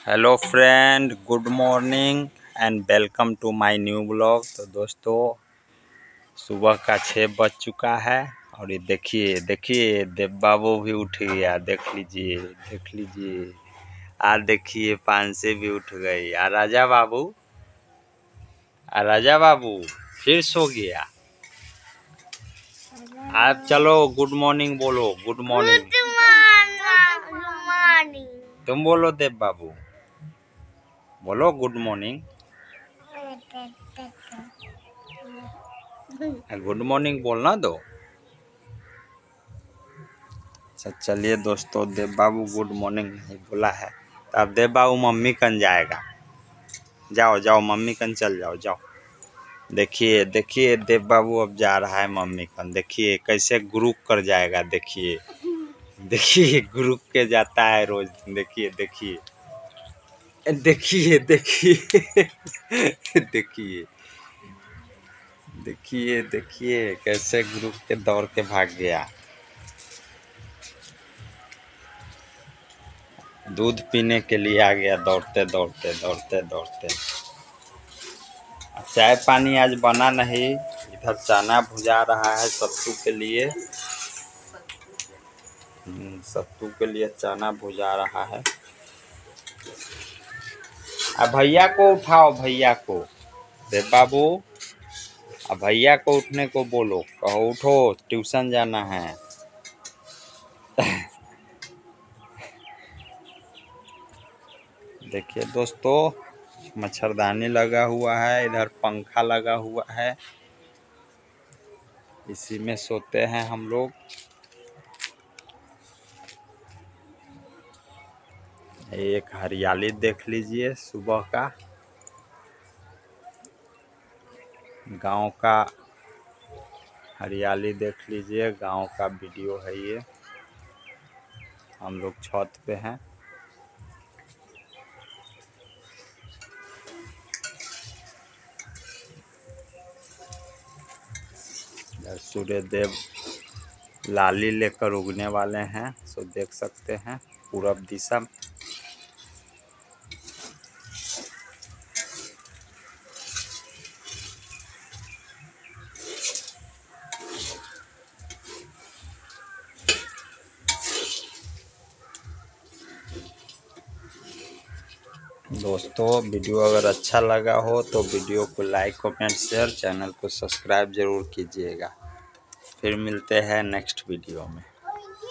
Hello friend, good morning and welcome to my new blog. तो दोस्तों, सुबह का 6 बज चुका है और ये देखिए देव बाबू भी उठ गया। देख लीजिए। आज देखिए पान से भी उठ गई। राजा बाबू फिर सो गया। आप चलो गुड मॉर्निंग बोलो। गुड मॉर्निंग तुम बोलो। देव बाबू बोलो गुड मॉर्निंग। गुड मॉर्निंग बोलना दो। अच्छा चलिए दोस्तों, देव बाबू गुड मॉर्निंग नहीं बोला है तो अब देव बाबू मम्मी कन जाएगा। जाओ मम्मी कन चल जाओ। देखिए देव बाबू अब जा रहा है मम्मी कन। देखिए कैसे गुरुक कर जाएगा। देखिए गुरुक के जाता है रोज। देखिए देखिए कैसे ग्रुप के दौड़ के भाग गया। दूध पीने के लिए आ गया दौड़ते। चाय पानी आज बना नहीं। इधर चना भुजा रहा है सत्तू के लिए। सत्तू के लिए चना भुजा रहा है। अब भैया को उठाओ, भैया को। देव बाबू अब भैया को उठने को बोलो। कहो उठो, ट्यूशन जाना है। देखिए दोस्तों, मच्छरदानी लगा हुआ है, इधर पंखा लगा हुआ है, इसी में सोते हैं हम लोग। एक हरियाली देख लीजिए सुबह का, गांव का हरियाली देख लीजिए। गांव का वीडियो है ये। हम लोग छत पे हैं। सूर्य देव लाली लेकर उगने वाले हैं, सो देख सकते हैं पूरब दिशा। दोस्तों, वीडियो अगर अच्छा लगा हो तो वीडियो को लाइक कमेंट शेयर, चैनल को सब्सक्राइब जरूर कीजिएगा। फिर मिलते हैं नेक्स्ट वीडियो में।